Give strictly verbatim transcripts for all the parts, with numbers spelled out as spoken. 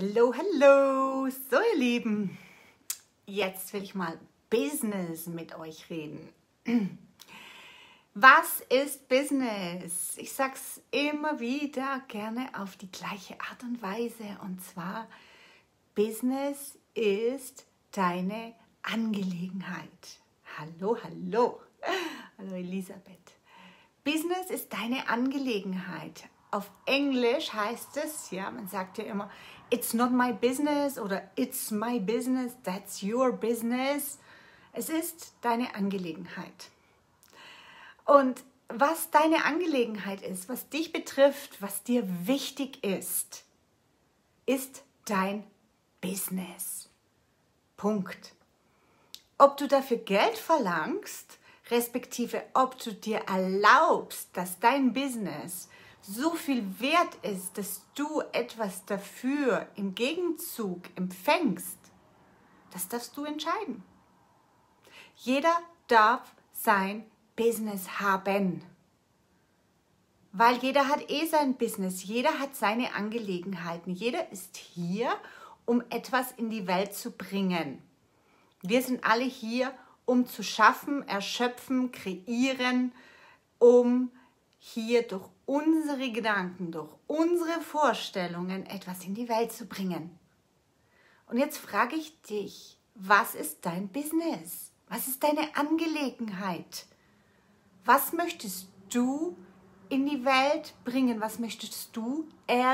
Hallo, hallo, so ihr Lieben, jetzt will ich mal Business mit euch reden. Was ist Business? Ich sag's immer wieder gerne auf die gleiche Art und Weise, und zwar Business ist deine Angelegenheit. Hallo, hallo, hallo Elisabeth. Business ist deine Angelegenheit. Auf Englisch heißt es, ja, man sagt ja immer, it's not my business oder it's my business, that's your business. Es ist deine Angelegenheit. Und was deine Angelegenheit ist, was dich betrifft, was dir wichtig ist, ist dein Business. Punkt. Ob du dafür Geld verlangst, respektive ob du dir erlaubst, dass dein Business so viel wert ist, dass du etwas dafür im Gegenzug empfängst, das darfst du entscheiden. Jeder darf sein Business haben, weil jeder hat eh sein Business, jeder hat seine Angelegenheiten, jeder ist hier, um etwas in die Welt zu bringen. Wir sind alle hier, um zu schaffen, erschöpfen, kreieren, um hier durch unsere Gedanken, durch unsere Vorstellungen etwas in die Welt zu bringen. Und jetzt frage ich dich, was ist dein Business? Was ist deine Angelegenheit? Was möchtest du in die Welt bringen? Was möchtest du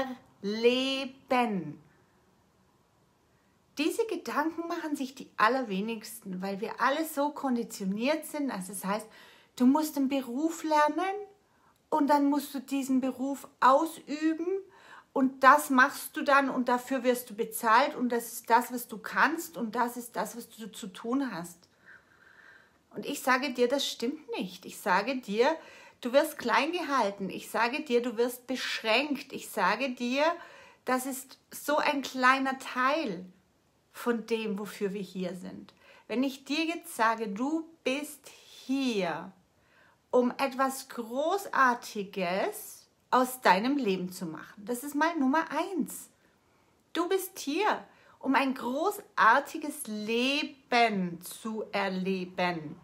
erleben? Diese Gedanken machen sich die allerwenigsten, weil wir alle so konditioniert sind. Also das heißt, du musst einen Beruf lernen und dann musst du diesen Beruf ausüben und das machst du dann und dafür wirst du bezahlt und das ist das, was du kannst und das ist das, was du zu tun hast. Und ich sage dir, das stimmt nicht. Ich sage dir, du wirst klein gehalten. Ich sage dir, du wirst beschränkt. Ich sage dir, das ist so ein kleiner Teil von dem, wofür wir hier sind. Wenn ich dir jetzt sage, du bist hier, um etwas Großartiges aus deinem Leben zu machen. Das ist mal Nummer eins. Du bist hier, um ein großartiges Leben zu erleben.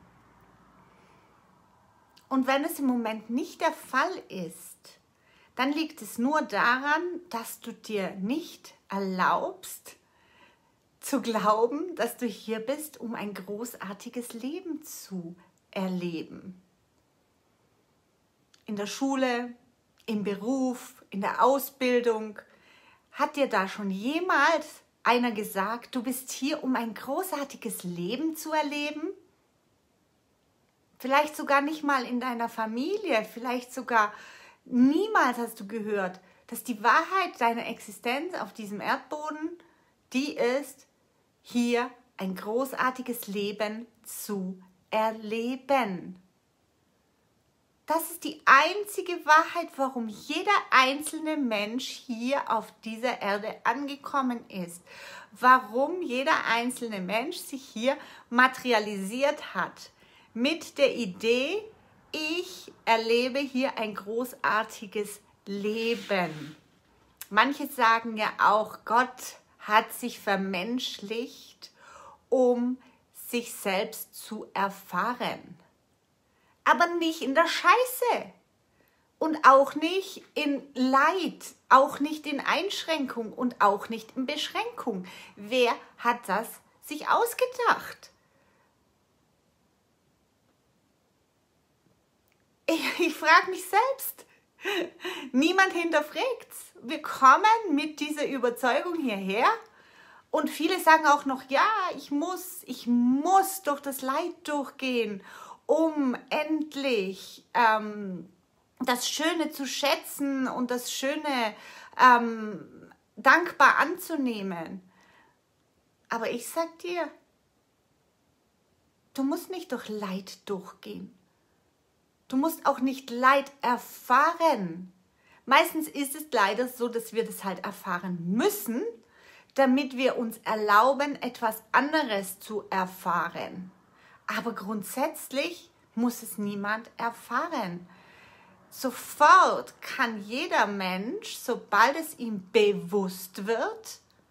Und wenn es im Moment nicht der Fall ist, dann liegt es nur daran, dass du dir nicht erlaubst, zu glauben, dass du hier bist, um ein großartiges Leben zu erleben. In der Schule, im Beruf, in der Ausbildung, hat dir da schon jemals einer gesagt, du bist hier, um ein großartiges Leben zu erleben? Vielleicht sogar nicht mal in deiner Familie, vielleicht sogar niemals hast du gehört, dass die Wahrheit deiner Existenz auf diesem Erdboden, die ist, hier ein großartiges Leben zu erleben. Das ist die einzige Wahrheit, warum jeder einzelne Mensch hier auf dieser Erde angekommen ist. Warum jeder einzelne Mensch sich hier materialisiert hat. Mit der Idee, ich erlebe hier ein großartiges Leben. Manche sagen ja auch, Gott hat sich vermenschlicht, um sich selbst zu erfahren. Aber nicht in der Scheiße und auch nicht in Leid, auch nicht in Einschränkung und auch nicht in Beschränkung. Wer hat das sich ausgedacht? Ich, ich frage mich selbst. Niemand hinterfragt's. Wir kommen mit dieser Überzeugung hierher und viele sagen auch noch, ja, ich muss, ich muss durch das Leid durchgehen, um endlich ähm, das Schöne zu schätzen und das Schöne ähm, dankbar anzunehmen. Aber ich sag dir, du musst nicht durch Leid durchgehen. Du musst auch nicht Leid erfahren. Meistens ist es leider so, dass wir das halt erfahren müssen, damit wir uns erlauben, etwas anderes zu erfahren. Aber grundsätzlich muss es niemand erfahren. Sofort kann jeder Mensch, sobald es ihm bewusst wird,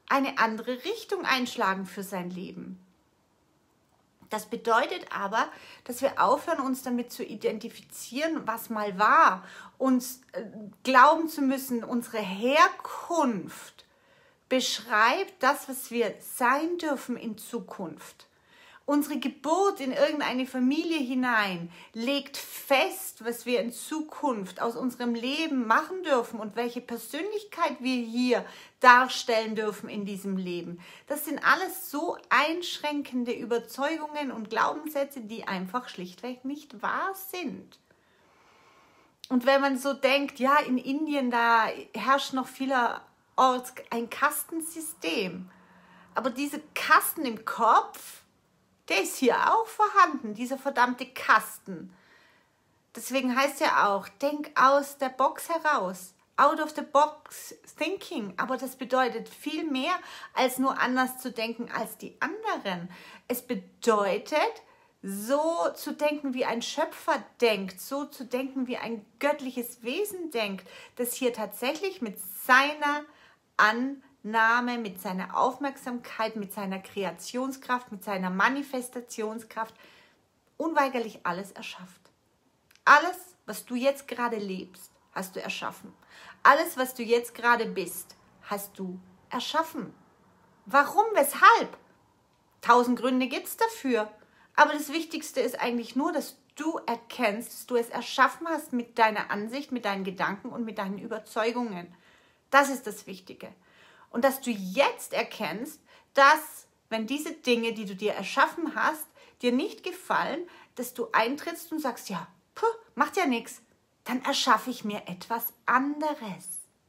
eine andere Richtung einschlagen für sein Leben. Das bedeutet aber, dass wir aufhören, uns damit zu identifizieren, was mal war, uns äh, glauben zu müssen, unsere Herkunft beschreibt das, was wir sein dürfen in Zukunft. Unsere Geburt in irgendeine Familie hinein legt fest, was wir in Zukunft aus unserem Leben machen dürfen und welche Persönlichkeit wir hier darstellen dürfen in diesem Leben. Das sind alles so einschränkende Überzeugungen und Glaubenssätze, die einfach schlichtweg nicht wahr sind. Und wenn man so denkt, ja, in Indien, da herrscht noch vielerorts ein Kastensystem, aber diese Kasten im Kopf, der ist hier auch vorhanden, dieser verdammte Kasten. Deswegen heißt ja auch, denk aus der Box heraus. Out of the box thinking. Aber das bedeutet viel mehr, als nur anders zu denken als die anderen. Es bedeutet, so zu denken, wie ein Schöpfer denkt, so zu denken, wie ein göttliches Wesen denkt, das hier tatsächlich mit seiner Annahme, Name, mit seiner Aufmerksamkeit, mit seiner Kreationskraft, mit seiner Manifestationskraft unweigerlich alles erschafft. Alles, was du jetzt gerade lebst, hast du erschaffen. Alles, was du jetzt gerade bist, hast du erschaffen. Warum? Weshalb? Tausend Gründe gibt es dafür. Aber das Wichtigste ist eigentlich nur, dass du erkennst, dass du es erschaffen hast mit deiner Ansicht, mit deinen Gedanken und mit deinen Überzeugungen. Das ist das Wichtige. Und dass du jetzt erkennst, dass, wenn diese Dinge, die du dir erschaffen hast, dir nicht gefallen, dass du eintrittst und sagst, ja, puh, macht ja nichts, dann erschaffe ich mir etwas anderes.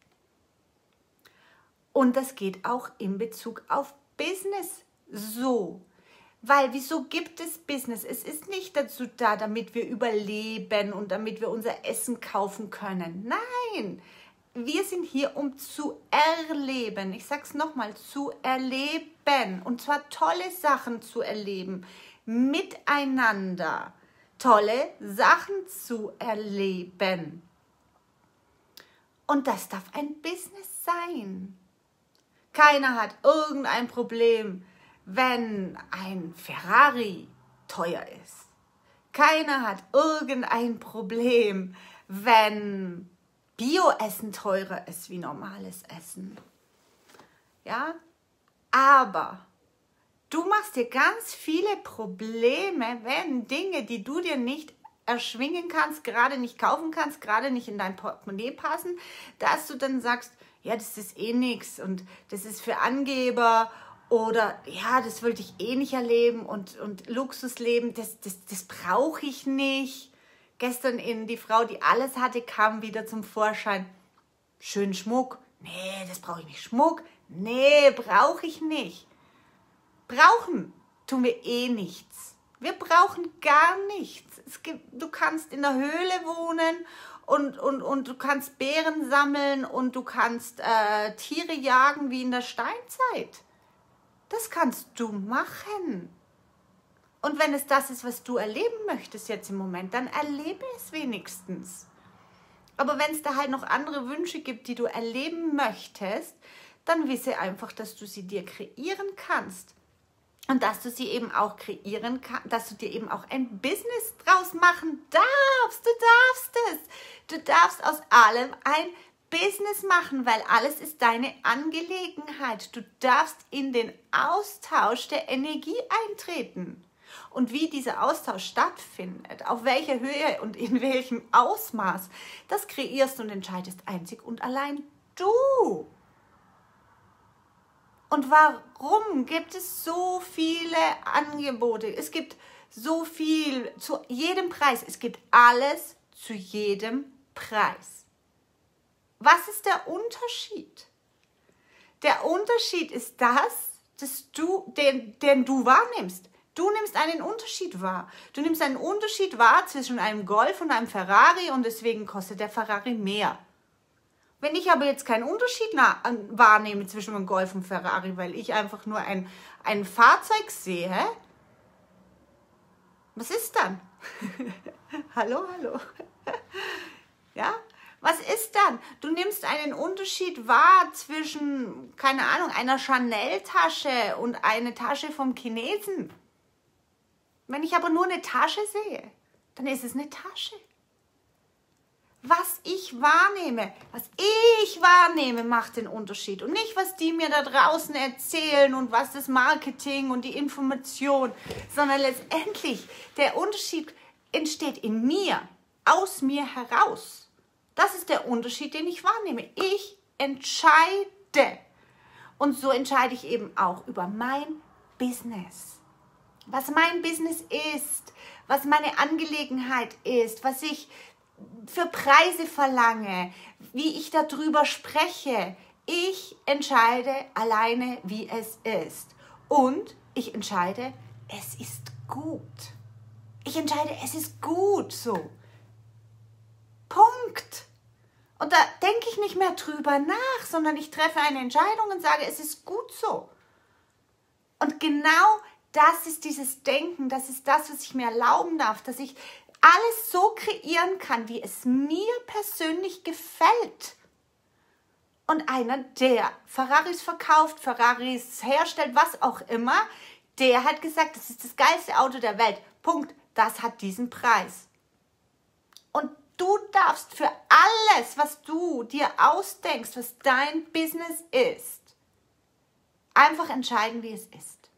Und das geht auch in Bezug auf Business so. Weil, wieso gibt es Business? Es ist nicht dazu da, damit wir überleben und damit wir unser Essen kaufen können. Nein! Wir sind hier, um zu erleben. Ich sage es nochmal, zu erleben. Und zwar tolle Sachen zu erleben. Miteinander. Tolle Sachen zu erleben. Und das darf ein Business sein. Keiner hat irgendein Problem, wenn ein Ferrari teuer ist. Keiner hat irgendein Problem, wenn Bio-Essen teurer ist wie normales Essen. Ja, aber du machst dir ganz viele Probleme, wenn Dinge, die du dir nicht erschwingen kannst, gerade nicht kaufen kannst, gerade nicht in dein Portemonnaie passen, dass du dann sagst, ja, das ist eh nichts und das ist für Angeber oder ja, das wollte ich eh nicht erleben und, und Luxusleben, das, das, das brauche ich nicht. Gestern in die Frau, die alles hatte, kam wieder zum Vorschein. Schön Schmuck. Nee, das brauche ich nicht. Schmuck. Nee, brauche ich nicht. Brauchen tun wir eh nichts. Wir brauchen gar nichts. Es gibt, du kannst in der Höhle wohnen und, und, und du kannst Beeren sammeln und du kannst äh, Tiere jagen wie in der Steinzeit. Das kannst du machen. Und wenn es das ist, was du erleben möchtest jetzt im Moment, dann erlebe es wenigstens. Aber wenn es da halt noch andere Wünsche gibt, die du erleben möchtest, dann wisse einfach, dass du sie dir kreieren kannst. Und dass du sie eben auch kreieren kannst, dass du dir eben auch ein Business draus machen darfst. Du darfst es. Du darfst aus allem ein Business machen, weil alles ist deine Angelegenheit. Du darfst in den Austausch der Energie eintreten. Und wie dieser Austausch stattfindet, auf welcher Höhe und in welchem Ausmaß, das kreierst und entscheidest einzig und allein du. Und warum gibt es so viele Angebote? Es gibt so viel zu jedem Preis. Es gibt alles zu jedem Preis. Was ist der Unterschied? Der Unterschied ist das, dass du, den, den du wahrnimmst. Du nimmst einen Unterschied wahr. Du nimmst einen Unterschied wahr zwischen einem Golf und einem Ferrari und deswegen kostet der Ferrari mehr. Wenn ich aber jetzt keinen Unterschied wahrnehme zwischen einem Golf und Ferrari, weil ich einfach nur ein, ein Fahrzeug sehe, was ist dann? Hallo, hallo. Ja? Was ist dann? Du nimmst einen Unterschied wahr zwischen, keine Ahnung, einer Chanel-Tasche und einer Tasche vom Chinesen. Wenn ich aber nur eine Tasche sehe, dann ist es eine Tasche. Was ich wahrnehme, was ich wahrnehme, macht den Unterschied. Und nicht, was die mir da draußen erzählen und was das Marketing und die Information, sondern letztendlich der Unterschied entsteht in mir, aus mir heraus. Das ist der Unterschied, den ich wahrnehme. Ich entscheide. Und so entscheide ich eben auch über mein Business. Was mein Business ist, was meine Angelegenheit ist, was ich für Preise verlange, wie ich darüber spreche. Ich entscheide alleine, wie es ist. Und ich entscheide, es ist gut. Ich entscheide, es ist gut so. Punkt. Und da denke ich nicht mehr drüber nach, sondern ich treffe eine Entscheidung und sage, es ist gut so. Und genau das ist dieses Denken, das ist das, was ich mir erlauben darf, dass ich alles so kreieren kann, wie es mir persönlich gefällt. Und einer, der Ferraris verkauft, Ferraris herstellt, was auch immer, der hat gesagt, das ist das geilste Auto der Welt. Punkt. Das hat diesen Preis. Und du darfst für alles, was du dir ausdenkst, was dein Business ist, einfach entscheiden, wie es ist.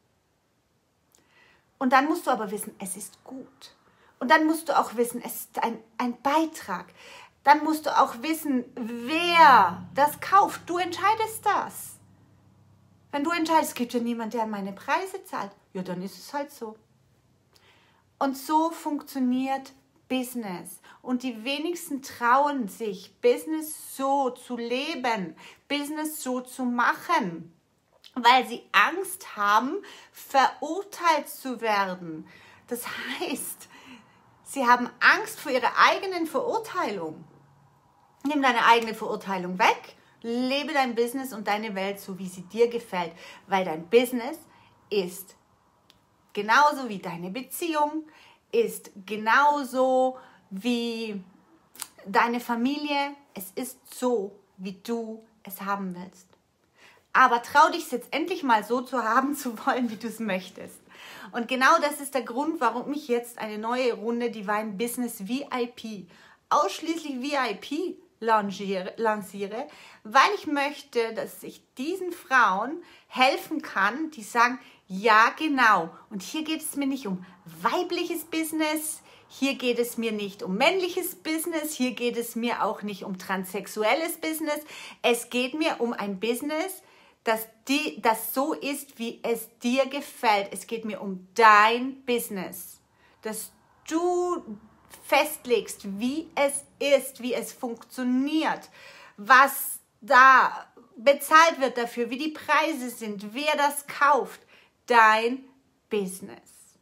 Und dann musst du aber wissen, es ist gut. Und dann musst du auch wissen, es ist ein, ein Beitrag. Dann musst du auch wissen, wer das kauft. Du entscheidest das. Wenn du entscheidest, es gibt ja niemand, der meine Preise zahlt, ja, dann ist es halt so. Und so funktioniert Business. Und die wenigsten trauen sich, Business so zu leben, Business so zu machen, weil sie Angst haben, verurteilt zu werden. Das heißt, sie haben Angst vor ihrer eigenen Verurteilung. Nimm deine eigene Verurteilung weg, lebe dein Business und deine Welt so, wie sie dir gefällt, weil dein Business ist genauso wie deine Beziehung, ist genauso wie deine Familie. Es ist so, wie du es haben willst. Aber trau dich jetzt endlich mal so zu haben zu wollen, wie du es möchtest. Und genau das ist der Grund, warum ich jetzt eine neue Runde Divine Business V I P, ausschließlich V I P lanciere, lanciere, weil ich möchte, dass ich diesen Frauen helfen kann, die sagen, ja, genau. Und hier geht es mir nicht um weibliches Business, hier geht es mir nicht um männliches Business, hier geht es mir auch nicht um transsexuelles Business. Es geht mir um ein Business, dass die, das so ist, wie es dir gefällt. Es geht mir um dein Business, dass du festlegst, wie es ist, wie es funktioniert, was da bezahlt wird dafür, wie die Preise sind, wer das kauft. Dein Business.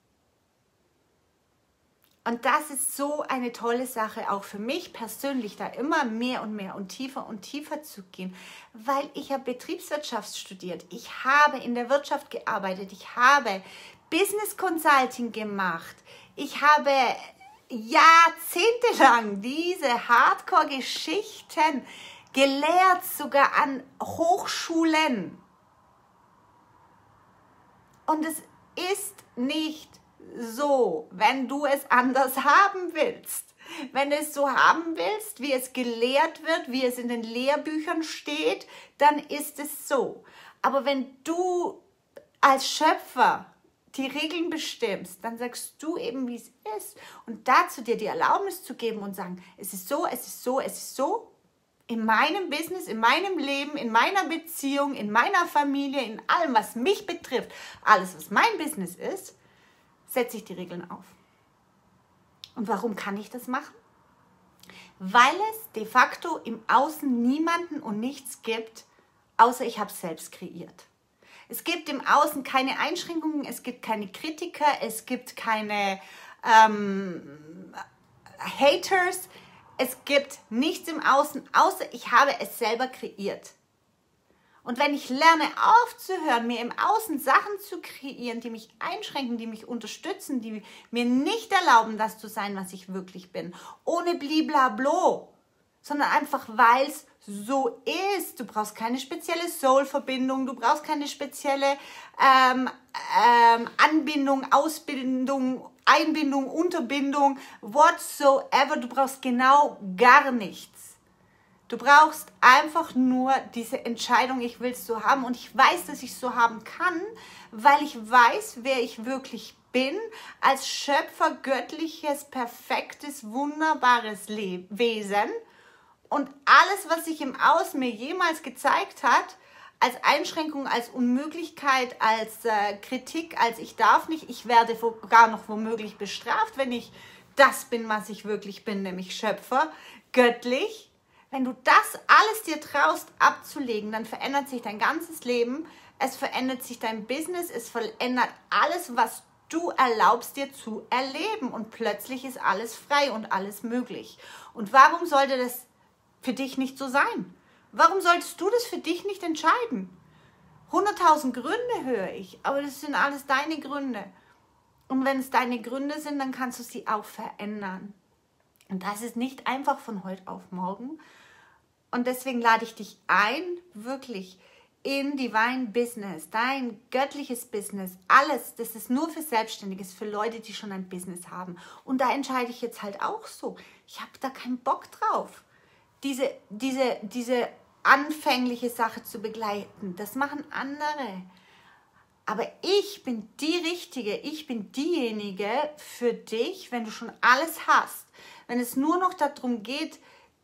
Und das ist so eine tolle Sache, auch für mich persönlich, da immer mehr und mehr und tiefer und tiefer zu gehen, weil ich habe Betriebswirtschaft studiert, ich habe in der Wirtschaft gearbeitet, ich habe Business Consulting gemacht, ich habe jahrzehntelang diese Hardcore-Geschichten gelehrt, sogar an Hochschulen. Und es ist nicht so, wenn du es anders haben willst. Wenn du es so haben willst, wie es gelehrt wird, wie es in den Lehrbüchern steht, dann ist es so. Aber wenn du als Schöpfer die Regeln bestimmst, dann sagst du eben, wie es ist. Und dazu dir die Erlaubnis zu geben und sagen, es ist so, es ist so, es ist so. In meinem Business, in meinem Leben, in meiner Beziehung, in meiner Familie, in allem, was mich betrifft, alles, was mein Business ist, setze ich die Regeln auf. Und warum kann ich das machen? Weil es de facto im Außen niemanden und nichts gibt, außer ich habe es selbst kreiert. Es gibt im Außen keine Einschränkungen, es gibt keine Kritiker, es gibt keine ähm, Haters, es gibt nichts im Außen, außer ich habe es selber kreiert. Und wenn ich lerne aufzuhören, mir im Außen Sachen zu kreieren, die mich einschränken, die mich unterstützen, die mir nicht erlauben, das zu sein, was ich wirklich bin, ohne bliblablo, sondern einfach, weil es so ist. Du brauchst keine spezielle Soul-Verbindung, du brauchst keine spezielle ähm, ähm, Anbindung, Ausbindung, Einbindung, Unterbindung, whatsoever. Du brauchst genau gar nichts. Du brauchst einfach nur diese Entscheidung, ich will es so haben. Und ich weiß, dass ich es so haben kann, weil ich weiß, wer ich wirklich bin, als Schöpfer, göttliches, perfektes, wunderbares Le- Wesen. Und alles, was sich im Außen mir jemals gezeigt hat, als Einschränkung, als Unmöglichkeit, als äh, Kritik, als ich darf nicht, ich werde sogar noch womöglich bestraft, wenn ich das bin, was ich wirklich bin, nämlich Schöpfer, göttlich. Wenn du das alles dir traust abzulegen, dann verändert sich dein ganzes Leben, es verändert sich dein Business, es verändert alles, was du erlaubst dir zu erleben und plötzlich ist alles frei und alles möglich. Und warum sollte das für dich nicht so sein? Warum solltest du das für dich nicht entscheiden? hunderttausend Gründe höre ich, aber das sind alles deine Gründe. Und wenn es deine Gründe sind, dann kannst du sie auch verändern. Und das ist nicht einfach von heute auf morgen. Und deswegen lade ich dich ein, wirklich in Divine Business, dein göttliches Business, alles, das ist nur für Selbstständige, für Leute, die schon ein Business haben. Und da entscheide ich jetzt halt auch so. Ich habe da keinen Bock drauf, diese, diese, diese anfängliche Sache zu begleiten. Das machen andere. Aber ich bin die Richtige, ich bin diejenige für dich, wenn du schon alles hast. Wenn es nur noch darum geht,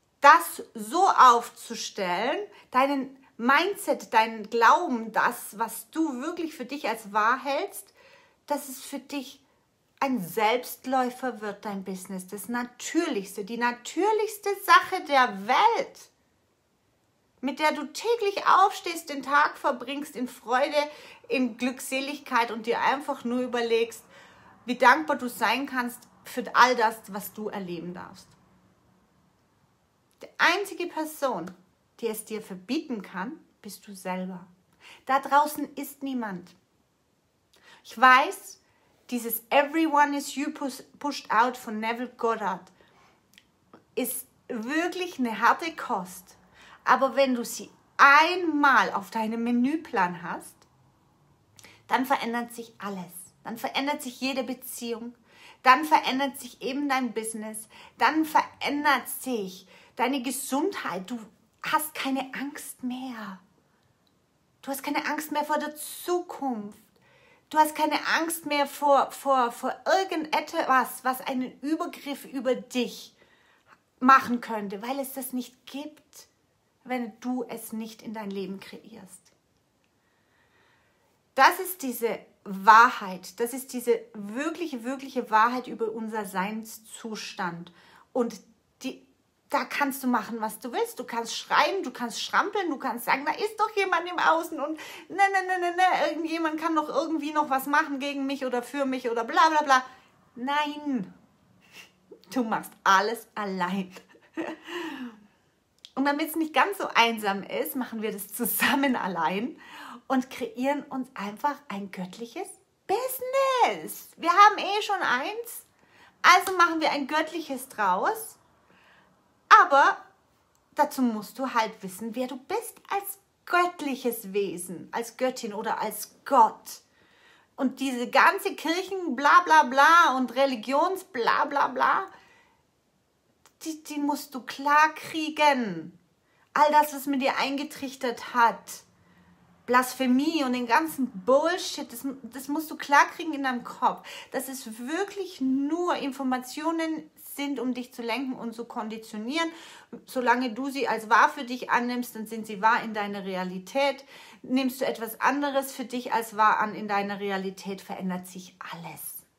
das so aufzustellen, deinen Mindset, deinen Glauben, das, was du wirklich für dich als wahr hältst, dass es für dich ein Selbstläufer wird, dein Business. Das Natürlichste, die natürlichste Sache der Welt, mit der du täglich aufstehst, den Tag verbringst in Freude, in Glückseligkeit und dir einfach nur überlegst, wie dankbar du sein kannst für all das, was du erleben darfst. Die einzige Person, die es dir verbieten kann, bist du selber. Da draußen ist niemand. Ich weiß, dieses Everyone is you pushed out von Neville Goddard ist wirklich eine harte Kost. Aber wenn du sie einmal auf deinem Menüplan hast, dann verändert sich alles. Dann verändert sich jede Beziehung. Dann verändert sich eben dein Business. Dann verändert sich deine Gesundheit. Du hast keine Angst mehr. Du hast keine Angst mehr vor der Zukunft. Du hast keine Angst mehr vor, vor, vor irgendetwas, was einen Übergriff über dich machen könnte, weil es das nicht gibt, wenn du es nicht in dein Leben kreierst. Das ist diese Wahrheit, das ist diese wirkliche, wirkliche Wahrheit über unser Seinszustand. Und die, da kannst du machen, was du willst. Du kannst schreien, du kannst schrampeln, du kannst sagen, da ist doch jemand im Außen und ne, ne, ne, ne, ne, irgendjemand kann doch irgendwie noch was machen gegen mich oder für mich oder bla bla bla. Nein, du machst alles allein. Und damit es nicht ganz so einsam ist, machen wir das zusammen allein und kreieren uns einfach ein göttliches Business. Wir haben eh schon eins, also machen wir ein göttliches draus. Aber dazu musst du halt wissen, wer du bist als göttliches Wesen, als Göttin oder als Gott. Und diese ganze Kirchen bla bla bla und Religions bla bla bla, die, die musst du klar kriegen. All das, was mit dir eingetrichtert hat, Blasphemie und den ganzen Bullshit, das, das musst du klar kriegen in deinem Kopf. Dass es wirklich nur Informationen sind, um dich zu lenken und zu konditionieren. Solange du sie als wahr für dich annimmst, dann sind sie wahr in deiner Realität. Nimmst du etwas anderes für dich als wahr an in deiner Realität, verändert sich alles.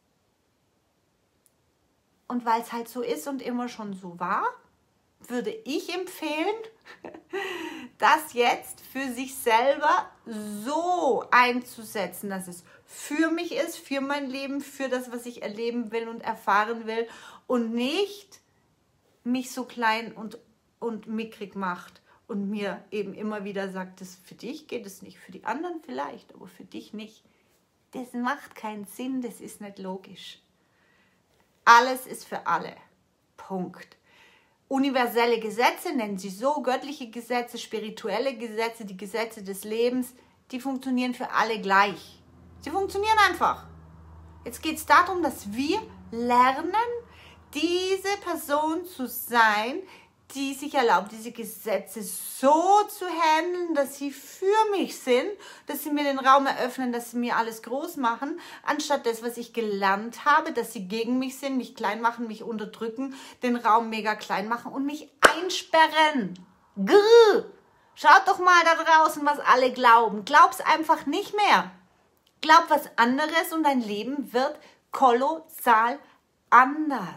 Und weil es halt so ist und immer schon so war, würde ich empfehlen, das jetzt für sich selber so einzusetzen, dass es für mich ist, für mein Leben, für das, was ich erleben will und erfahren will und nicht mich so klein und, und mickrig macht und mir eben immer wieder sagt, das für dich geht es nicht, für die anderen vielleicht, aber für dich nicht. Das macht keinen Sinn, das ist nicht logisch. Alles ist für alle. Punkt. universelle Gesetze, nennen sie so, göttliche Gesetze, spirituelle Gesetze, die Gesetze des Lebens, die funktionieren für alle gleich. Sie funktionieren einfach. Jetzt geht es darum, dass wir lernen, diese Person zu sein, die sich erlaubt, diese Gesetze so zu handeln, dass sie für mich sind, dass sie mir den Raum eröffnen, dass sie mir alles groß machen, anstatt das, was ich gelernt habe, dass sie gegen mich sind, mich klein machen, mich unterdrücken, den Raum mega klein machen und mich einsperren. Grrr. Schaut doch mal da draußen, was alle glauben. Glaub's einfach nicht mehr. Glaub was anderes und dein Leben wird kolossal anders.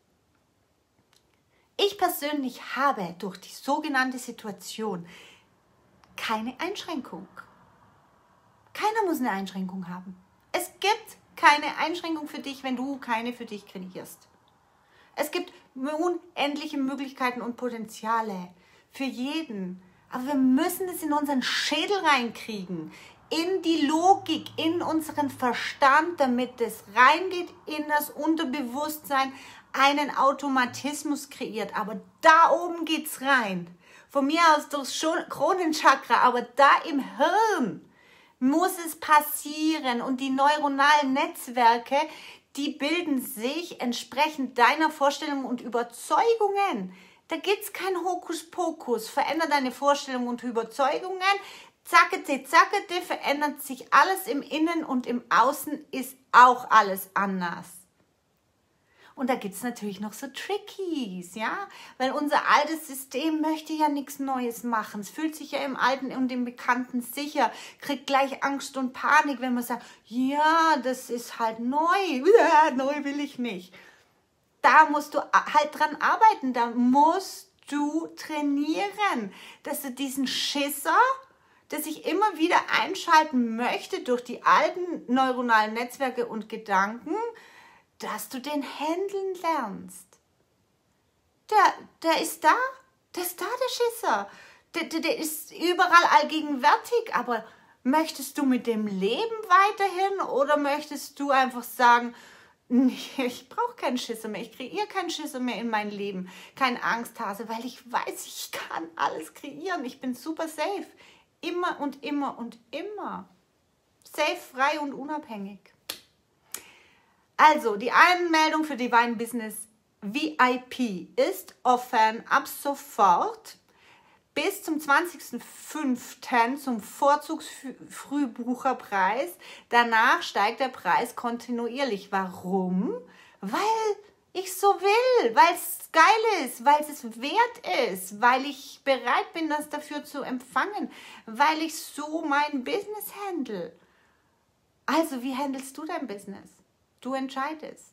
Ich persönlich habe durch die sogenannte Situation keine Einschränkung. Keiner muss eine Einschränkung haben. Es gibt keine Einschränkung für dich, wenn du keine für dich kreierst. Es gibt unendliche Möglichkeiten und Potenziale für jeden. Aber wir müssen es in unseren Schädel reinkriegen, in die Logik, in unseren Verstand, damit es reingeht in das Unterbewusstsein, einen Automatismus kreiert. Aber da oben geht's rein. Von mir aus durchs Kronenchakra, aber da im Hirn muss es passieren. Und die neuronalen Netzwerke, die bilden sich entsprechend deiner Vorstellungen und Überzeugungen. Da gibt's kein Hokuspokus. Veränder deine Vorstellungen und Überzeugungen. Zackete, zackete, verändert sich alles im Innen und im Außen ist auch alles anders. Und da gibt es natürlich noch so Trickies, ja, weil unser altes System möchte ja nichts Neues machen. Es fühlt sich ja im Alten und im Bekannten sicher, kriegt gleich Angst und Panik, wenn man sagt, ja, das ist halt neu, ja, neu will ich nicht. Da musst du halt dran arbeiten, da musst du trainieren, dass du diesen Schisser, der sich immer wieder einschalten möchte durch die alten neuronalen Netzwerke und Gedanken, dass du den handeln lernst. Der, der ist da, der ist da, der Schisser. Der, der, der ist überall allgegenwärtig, aber möchtest du mit dem leben weiterhin oder möchtest du einfach sagen, nee, ich brauche keinen Schisser mehr, ich kreiere keinen Schisser mehr in mein Leben, kein Angsthase, weil ich weiß, ich kann alles kreieren, ich bin super safe. Immer und immer und immer. Safe, frei und unabhängig. Also, die Anmeldung für Divine Business V I P ist offen ab sofort bis zum zwanzigsten fünften zum Vorzugsfrühbucherpreis. Danach steigt der Preis kontinuierlich. Warum? Weil ich so will, weil es geil ist, weil es wert ist, weil ich bereit bin, das dafür zu empfangen, weil ich so mein Business handle. Also, wie handelst du dein Business? Du entscheidest.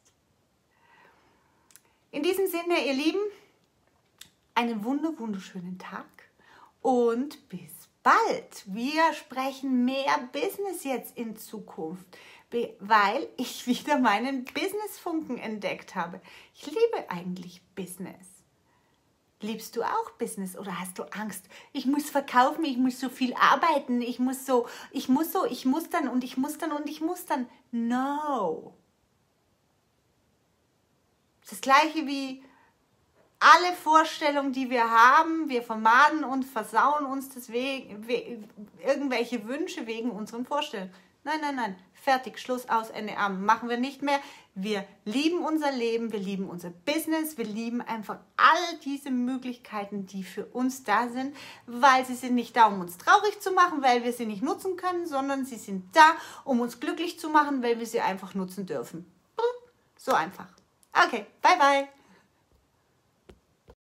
In diesem Sinne, ihr Lieben, einen wunder, wunderschönen Tag und bis bald. Wir sprechen mehr Business jetzt in Zukunft, weil ich wieder meinen Business-Funken entdeckt habe. Ich liebe eigentlich Business. Liebst du auch Business oder hast du Angst? Ich muss verkaufen, ich muss so viel arbeiten, ich muss so, ich muss so, ich muss dann und ich muss dann und ich muss dann. No. Das Gleiche wie alle Vorstellungen, die wir haben, wir vermaden und versauen uns deswegen irgendwelche Wünsche wegen unseren Vorstellungen. Nein, nein, nein, fertig, Schluss, aus, Ende, am. Machen wir nicht mehr. Wir lieben unser Leben, wir lieben unser Business, wir lieben einfach all diese Möglichkeiten, die für uns da sind, weil sie sind nicht da, um uns traurig zu machen, weil wir sie nicht nutzen können, sondern sie sind da, um uns glücklich zu machen, weil wir sie einfach nutzen dürfen. So einfach. Okay, bye bye.